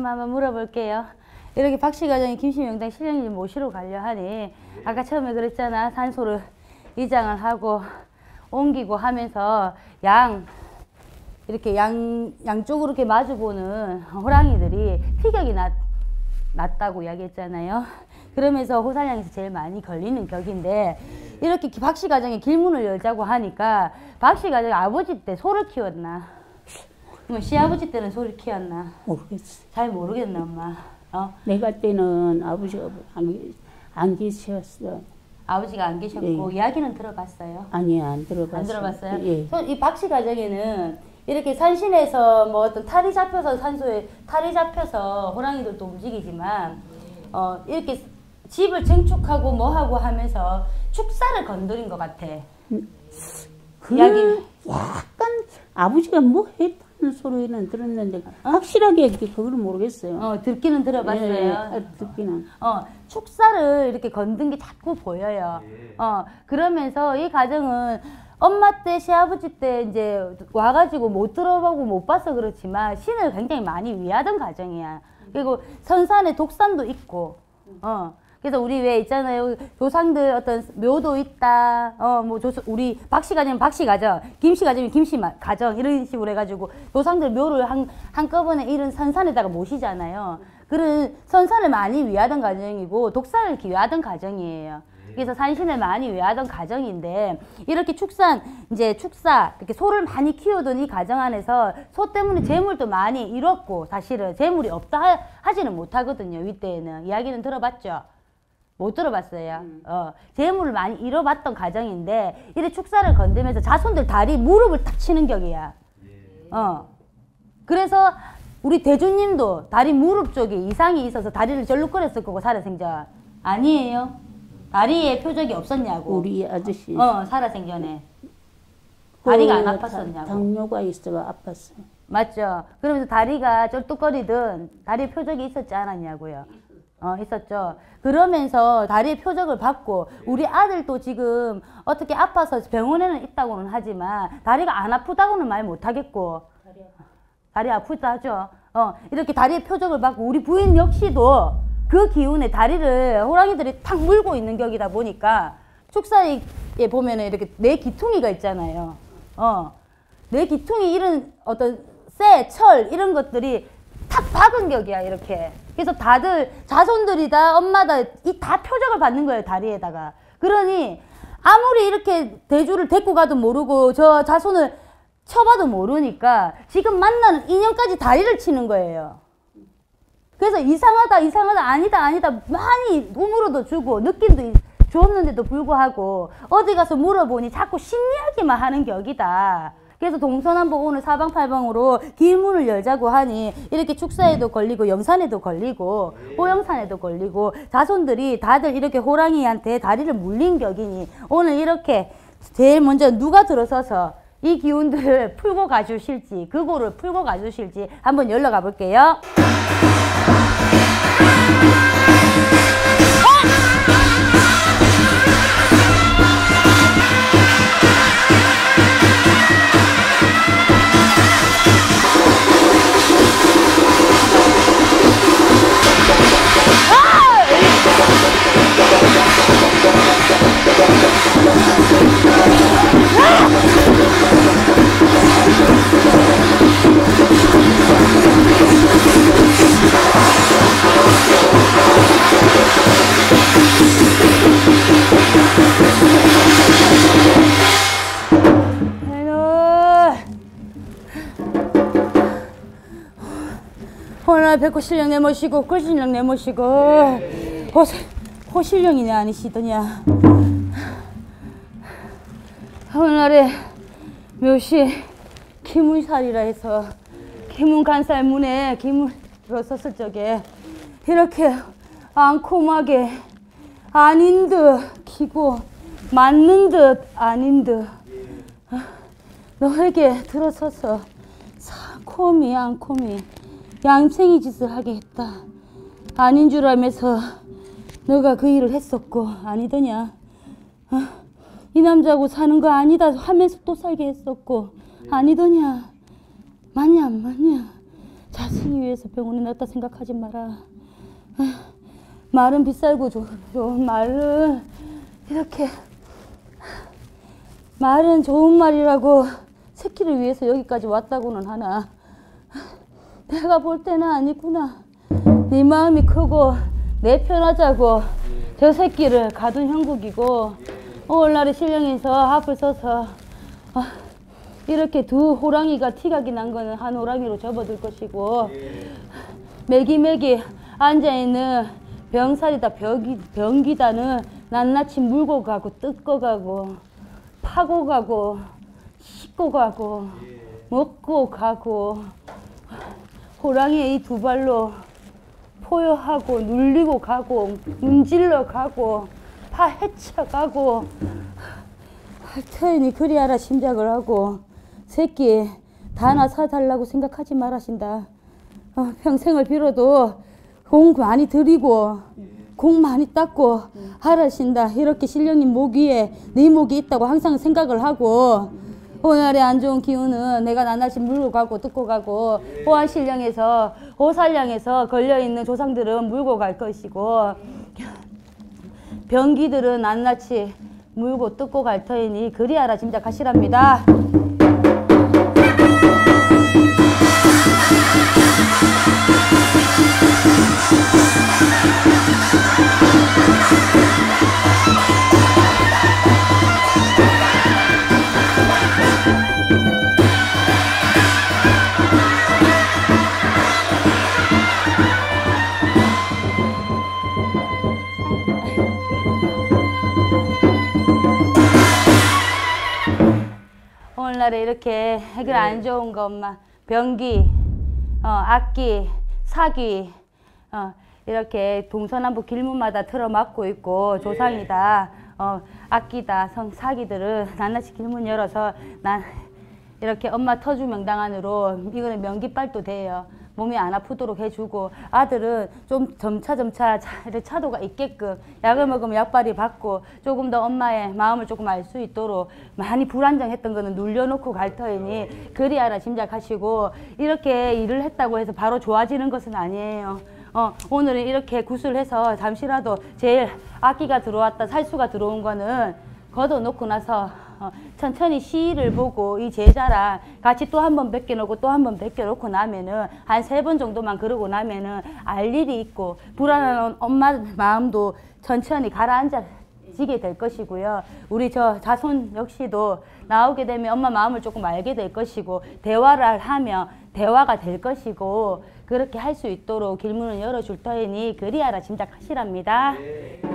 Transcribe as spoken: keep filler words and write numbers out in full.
한번 물어볼게요. 이렇게 박씨 가정이 김씨 명당 신령님 모시러 가려 하니 아까 처음에 그랬잖아. 산소를 이장을 하고 옮기고 하면서 양 이렇게 양 양쪽으로 이렇게 마주보는 호랑이들이 피격이 났, 났다고 이야기했잖아요. 그러면서 호살량에서 제일 많이 걸리는 격인데 이렇게 박씨 가정에 길문을 열자고 하니까 박씨 가정이 아버지 때 소를 키웠나? 뭐 시아버지 때는 소를 키웠나? 모르겠어. 잘 모르겠나 엄마. 어? 내가 때는 아버지가 안, 안 계셨어. 아버지가 안 계셨고 예. 이야기는 들어봤어요? 아니 안 들어봤어요. 안 들어봤어요? 예. 이 박씨 가정에는 이렇게 산신에서 뭐 어떤 탈이 잡혀서 산소에 탈이 잡혀서 호랑이들도 움직이지만 어 이렇게 집을 증축하고 뭐하고 하면서 축사를 건드린 것 같아. 그 이야기 약간 아버지가 뭐 했다는 소리는 들었는데 어? 확실하게 그걸 모르겠어요. 어 듣기는 들어봤어요. 예, 예, 듣기는. 어 축사를 이렇게 건든 게 자꾸 보여요. 어 그러면서 이 가정은 엄마 때 시아버지 때 이제 와가지고 못 들어보고 못 봐서 그렇지만 신을 굉장히 많이 위하던 가정이야. 그리고 선산에 독산도 있고 어. 그래서 우리 왜 있잖아요. 조상들 어떤 묘도 있다. 어, 뭐, 조, 우리 박씨 가정이면 박씨 가정, 김씨 가정이면 김씨 가정, 이런 식으로 해가지고 조상들 묘를 한, 한꺼번에 이런 선산에다가 모시잖아요. 그런 선산을 많이 위하던 가정이고 독산을 위하던 가정이에요. 그래서 산신을 많이 위하던 가정인데 이렇게 축산, 이제 축사, 이렇게 소를 많이 키우던 이 가정 안에서 소 때문에 재물도 많이 잃었고 사실은 재물이 없다 하지는 못하거든요. 이때에는. 이야기는 들어봤죠? 못 들어봤어요. 음. 어, 재물을 많이 잃어봤던 가정인데 이래 축사를 건드면서 자손들 다리 무릎을 탁 치는 격이야. 예. 어. 그래서 우리 대주님도 다리 무릎 쪽에 이상이 있어서 다리를 절룩거렸을 거고 살아생전. 아니에요. 다리에 표적이 없었냐고. 우리 아저씨. 어, 살아생전에. 다리가 안 아팠었냐고. 당뇨가 있어가 아팠어요. 맞죠. 그러면서 다리가 쩔뚝거리든 다리에 표적이 있었지 않았냐고요. 어, 있었죠. 그러면서 다리의 표적을 받고 우리 아들도 지금 어떻게 아파서 병원에는 있다고는 하지만 다리가 안 아프다고는 말 못하겠고 다리 아프다 하죠. 어, 이렇게 다리의 표적을 받고 우리 부인 역시도 그 기운에 다리를 호랑이들이 탁 물고 있는 격이다 보니까 축사에 보면은 이렇게 내 기퉁이가 있잖아요. 어, 내 기퉁이 이런 어떤 쇠, 철 이런 것들이 탁 박은 격이야 이렇게. 그래서 다들 자손들이 다 엄마다 이 다 표적을 받는 거예요 다리에다가. 그러니 아무리 이렇게 대주를 데리고 가도 모르고 저 자손을 쳐봐도 모르니까 지금 만나는 인연까지 다리를 치는 거예요. 그래서 이상하다 이상하다 아니다 아니다 많이 우물어도 주고 느낌도 주었는데도 불구하고 어디 가서 물어보니 자꾸 신이야기만 하는 격이다. 그래서 동서남북 오늘 사방팔방으로 길문을 열자고 하니 이렇게 축사에도 걸리고 영산에도 걸리고 호영산에도 걸리고 자손들이 다들 이렇게 호랑이한테 다리를 물린 격이니 오늘 이렇게 제일 먼저 누가 들어서서 이 기운들을 풀고 가주실지 그거를 풀고 가주실지 한번 열러 볼게요. 오늘 백호 신령 내모시고 꿀신령 내모시고 호, 호신령이네 아니시더냐. 오늘날에 묘시 기문살이라 해서 기문간살 문에 기문 들어섰을 적에 이렇게 앙콤하게 아닌 듯 기고 맞는 듯 아닌 듯 너에게 들어서서 사콤이 앙콤이 얌생이 짓을 하게 했다. 아닌 줄 알면서 너가 그 일을 했었고 아니더냐. 어? 이 남자하고 사는 거 아니다 하면서 또 살게 했었고 아니더냐. 맞냐 안 맞냐. 자식이 위해서 병원에 넣었다 생각하지 마라. 말은 비쌀고 좋, 좋은 말을 이렇게 말은 좋은 말이라고 새끼를 위해서 여기까지 왔다고는 하나 내가 볼 때는 아니구나. 네 마음이 크고 내 편하자고 저 새끼를 가둔 형국이고 오늘날에 신령에서 앞을 서서 어, 이렇게 두 호랑이가 티각이 난 거는 한 호랑이로 접어들 것이고 매기매기 앉아있는 병살이다 병기, 병기다는 낱낱이 물고 가고 뜯고 가고 파고 가고 씻고 가고 먹고 가고 호랑이의 이 두 발로 포효하고 눌리고 가고 문질러 가고 파헤쳐 가고 터연이 그리하라 심작을 하고 새끼 다나 사달라고 생각하지 말하신다. 어, 평생을 빌어도 공 많이 들이고 공 많이 닦고 하라신다. 이렇게 신령님 목 위에 네 목이 있다고 항상 생각을 하고 오늘의 안 좋은 기운은 내가 낱낱이 물고 가고 뜯고 가고 호안신령에서 호살령에서 걸려있는 조상들은 물고 갈 것이고 병기들은 낱낱이 물고 뜯고 갈 터이니 그리하라 짐작하시랍니다. 오늘날에 이렇게 해결 안 좋은 것만 병기, 어, 악기, 사기 어, 이렇게 동서남북 길문마다 틀어막고 있고 조상이다, 어, 악기다, 성, 사기들은 낱낱이 길문 열어서 난 이렇게 엄마 터주 명당 안으로 이거는 명기빨도 돼요. 몸이 안 아프도록 해주고 아들은 좀 점차 점차 차도가 있게끔 약을 먹으면 약발이 받고 조금 더 엄마의 마음을 조금 알 수 있도록 많이 불안정했던 거는 눌려놓고 갈 터이니 그리하라 짐작하시고 이렇게 일을 했다고 해서 바로 좋아지는 것은 아니에요. 어, 오늘은 이렇게 구슬해서 잠시라도 제일 악기가 들어왔다 살수가 들어온 거는 걷어놓고 나서 어, 천천히 시를 보고 이 제자랑 같이 또 한 번 벗겨놓고 또 한 번 벗겨놓고 나면은 한 세 번 정도만 그러고 나면은 알 일이 있고 불안한 엄마 마음도 천천히 가라앉아지게 될 것이고요. 우리 저 자손 역시도 나오게 되면 엄마 마음을 조금 알게 될 것이고 대화를 하며 대화가 될 것이고 그렇게 할 수 있도록 길문을 열어줄 터이니 그리하라 짐작하시랍니다.